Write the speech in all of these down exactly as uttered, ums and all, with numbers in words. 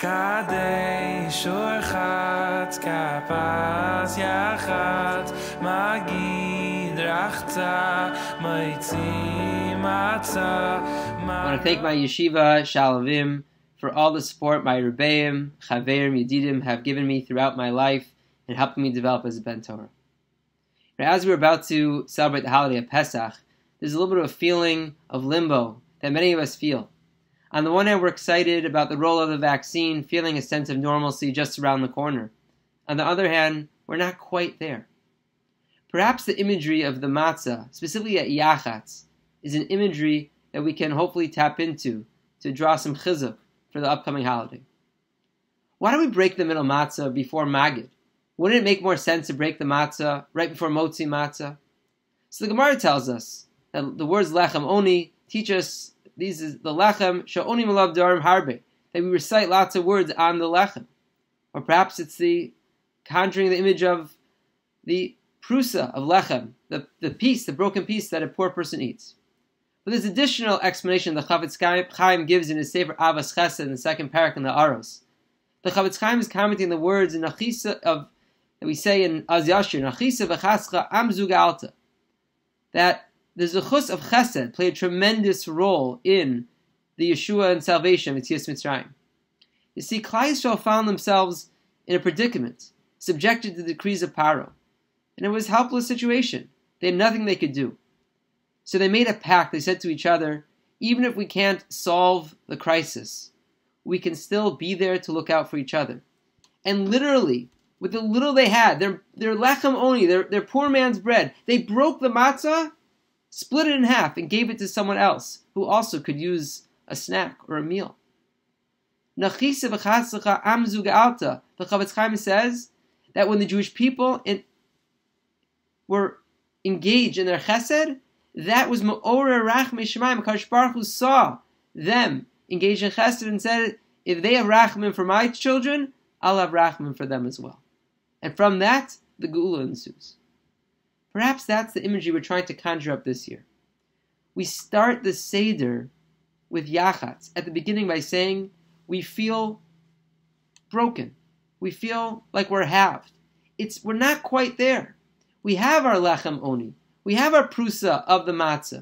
Kadesh Urchat Kapas Yachat Magid Rachta Maitzi Matzah. I want to thank my yeshiva, Shalavim, for all the support my Rebbeim, Chaverim, Yedidim have given me throughout my life and helping me develop as a Ben Torah. As we're about to celebrate the holiday of Pesach, there's a little bit of a feeling of limbo that many of us feel. On the one hand, we're excited about the role of the vaccine, feeling a sense of normalcy just around the corner. On the other hand, we're not quite there. Perhaps the imagery of the matzah, specifically at Yachatz, is an imagery that we can hopefully tap into to draw some chizuk for the upcoming holiday. Why don't we break the middle matzah before Magid? Wouldn't it make more sense to break the matzah right before Motzi matzah? So the Gemara tells us that the words lechem oni teach us these is the lechem sha'oni malav darim harbe, that we recite lots of words on the lechem. Or perhaps it's the conjuring the image of the prusa of lechem, the, the piece, the broken piece that a poor person eats. But there's additional explanation the Chavetz Chaim gives in his Sefer Avas Chesed in the second parak in the Aros. The Chavetz Chaim is commenting the words in Nachisa of that we say in Az Yashir, Nachisa v'chascha am zug alta, that the Zechus of Chesed played a tremendous role in the Yeshua and salvation of Yetzias Mitzrayim. You see, Klal Yisrael found themselves in a predicament, subjected to the decrees of Paro, and it was a helpless situation. They had nothing they could do. So they made a pact. They said to each other, even if we can't solve the crisis, we can still be there to look out for each other. And literally, with the little they had, their, their lechem oni, their, their poor man's bread, they broke the matzah, split it in half, and gave it to someone else who also could use a snack or a meal. Nachisa v'chasacha am zug alta. The Chavetz Chaim says that when the Jewish people in, were engaged in their chesed, that was ma'orer rachmei shemayim. HaKadosh Baruch Hu saw them engaged in chesed and said, if they have rachmim for my children, I'll have rachmim for them as well. And from that, the geula ensues. Perhaps that's the imagery we're trying to conjure up this year. We start the Seder with Yachatz at the beginning by saying we feel broken. We feel like we're halved. It's we're not quite there. We have our lechem oni. We have our prusa of the matzah.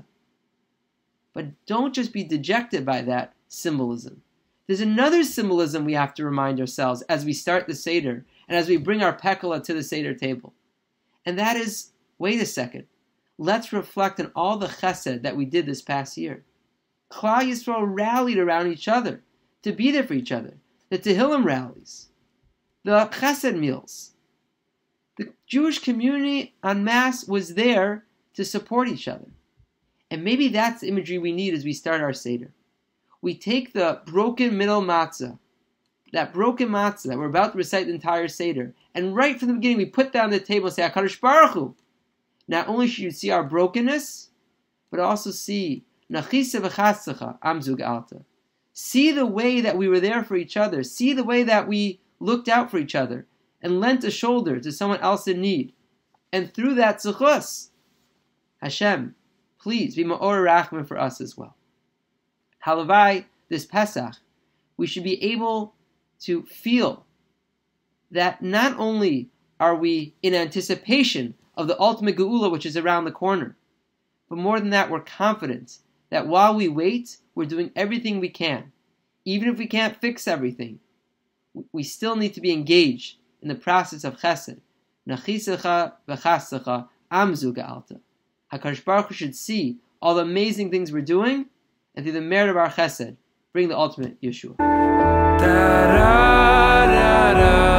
But don't just be dejected by that symbolism. There's another symbolism we have to remind ourselves as we start the Seder and as we bring our pekala to the Seder table. And that is, wait a second, let's reflect on all the chesed that we did this past year. Klal Yisrael rallied around each other to be there for each other. The Tehillim rallies, the chesed meals. The Jewish community en masse was there to support each other. And maybe that's the imagery we need as we start our Seder. We take the broken middle matzah, that broken matzah that we're about to recite the entire Seder, and right from the beginning we put down the table and say, HaKadosh Baruch Hu, not only should you see our brokenness, but also see Nachisa v'chasacha am zug alta. See the way that we were there for each other. See the way that we looked out for each other and lent a shoulder to someone else in need. And through that zechus, Hashem, please be ma'or rachman for us as well. Halavai, this Pesach, we should be able to feel that not only are we in anticipation of the ultimate geula, which is around the corner, but more than that, we're confident that while we wait, we're doing everything we can. Even if we can't fix everything, we still need to be engaged in the process of chesed. Nachisecha v'chasecha am zug alta. HaKadosh Baruch Hu should see all the amazing things we're doing, and through the merit of our chesed, bring the ultimate Yeshua. Da, da, da, da.